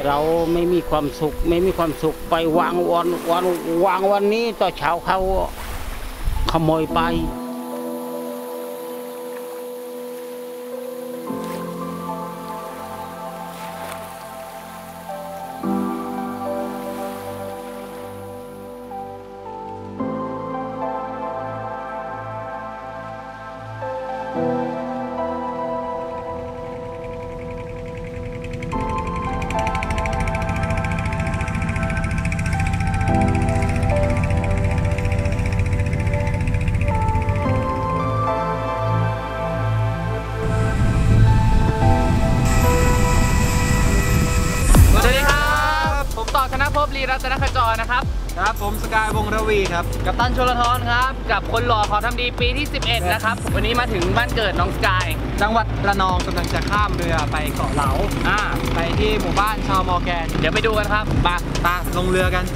เราไม่มีความสุขไปวางวันนี้ต่อเช้าเขาขโมยไปธนภพ ลีรัตนขจรนะครับครับผมสกายวงระวีครับกัปตันชลธรครับกับคนหล่อขอทำดีปีที่11นะครับวันนี้มาถึงบ้านเกิดน้องสกายจังหวัดระนองกำลังจะข้ามเรือไปเกาะเหลาไปที่หมู่บ้านชาวมอร์แกนเดี๋ยวไปดูกันครับตาลงเรือกัน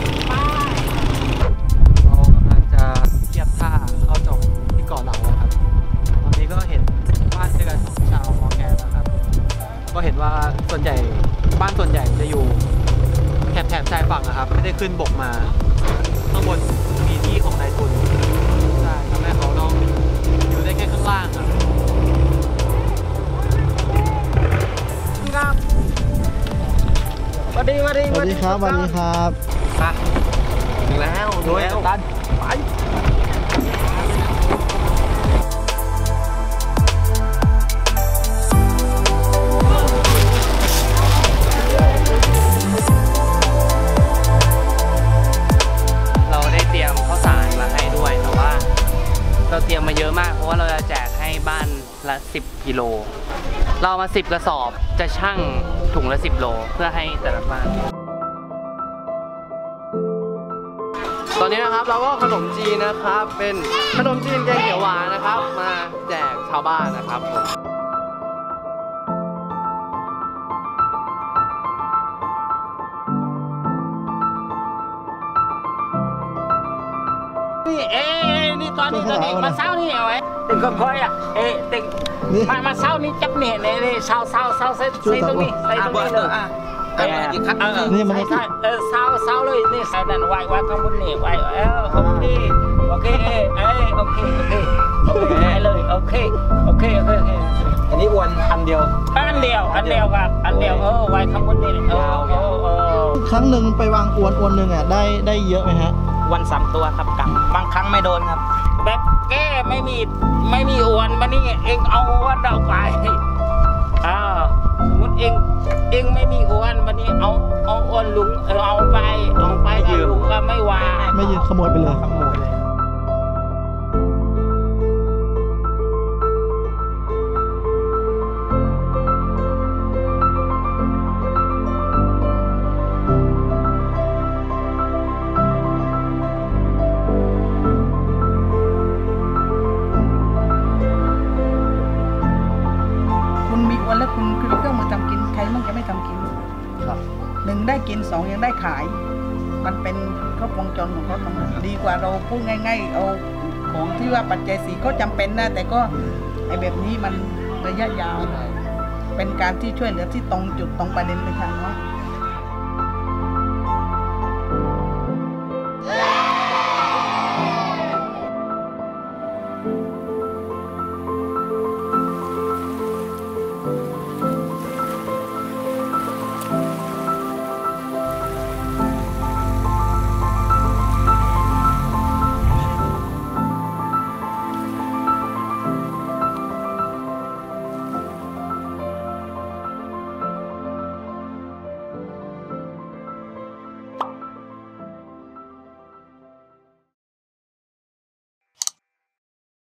เรากำลังจะเทียบท่าเข้าจอดที่เกาะเหลาครับตอนนี้ก็เห็นบ้านเรือนของชาวมอร์แกนนะครับก็เห็นว่าบ้านส่วนใหญ่จะอยู่แถบชายฝั่งนะครับไม่ได้ขึ้นบกมาข้างบนมีที่ของนายทุนใช่ทำให้เขาต้องอยู่ได้แค่ข้างล่างครับสวัสดีครับสวัสดีครับถึงแล้วตันไปเราเตรียมมาเยอะมากเพราะว่าเราจะแจกให้บ้านละ10 กิโลเรามา10 กระสอบจะชั่งถุงละ10 โลเพื่อให้แต่ละบ้านตอนนี้นะครับเราก็ขนมจีนนะครับเป็นขนมจีนแกงเขียวหวานนะครับมาแจกชาวบ้านนะครับนี่ตอนนี้มาเศร้านี่เอาไว้ติงก็ค่อยอ่ะติงมาเศร้านี่จับเนี่ยนี่เศร้าใส่ตรงนี้เลยนี่มันใช่เศร้าเลยนี่ใส่นั่นไว้ข้างบนนี่ไว้โอเคเลยโอเคอันนี้อวนอันเดียวครับอันเดียวไว้ข้างบนนี่ครั้งหนึ่งไปวางอวนหนึ่งอ่ะได้เยอะไหมฮะวัน3 ตัวครับกับบางครั้งไม่โดนครับแบบแก้ไม่มีอวนมานี่เองเอาอวนเราไปสมมติเองไม่มีอวนมานี่เอาอวนลุงเอาไปลุงก็ไม่ว่าไม่ยืมขโมยไปเลยแล้วคุณคือเครื่องมือทำกินใครมั่งจะไม่ทำกิน1ได้กิน2ยังได้ขายมันเป็นครบวงจรของเขาตรงนั้นดีกว่าเราพูดง่ายๆเอาของที่ว่าปัจจัย4ก็จำเป็นนะแต่ก็ไอแบบนี้มันระยะยาวเป็นการที่ช่วยเหลือที่ตรงจุดตรงประเด็นเลยค่ะเนาะ